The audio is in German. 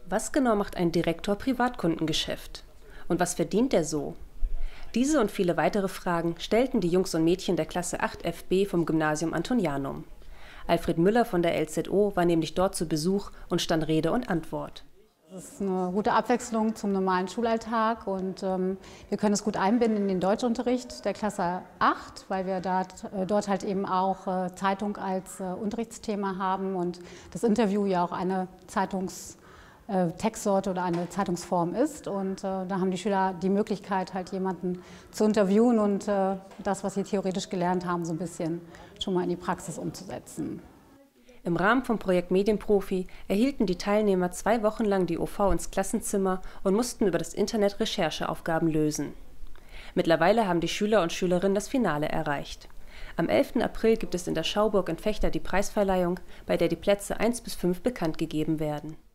Was genau macht ein Direktor Privatkundengeschäft? Und was verdient er so? Diese und viele weitere Fragen stellten die Jungs und Mädchen der Klasse 8 FB vom Gymnasium Antonianum. Alfred Müller von der LZO war nämlich dort zu Besuch und stand Rede und Antwort. Das ist eine gute Abwechslung zum normalen Schulalltag und wir können es gut einbinden in den Deutschunterricht der Klasse 8, weil wir dort halt eben auch Zeitung als Unterrichtsthema haben und das Interview ja auch eine Textsorte oder eine Zeitungsform ist. Und da haben die Schüler die Möglichkeit, halt jemanden zu interviewen und das, was sie theoretisch gelernt haben, so ein bisschen schon mal in die Praxis umzusetzen. Im Rahmen vom Projekt Medienprofi erhielten die Teilnehmer 2 Wochen lang die OV ins Klassenzimmer und mussten über das Internet Rechercheaufgaben lösen. Mittlerweile haben die Schüler und Schülerinnen das Finale erreicht. Am 11. April gibt es in der Schauburg in Vechta die Preisverleihung, bei der die Plätze 1 bis 5 bekannt gegeben werden.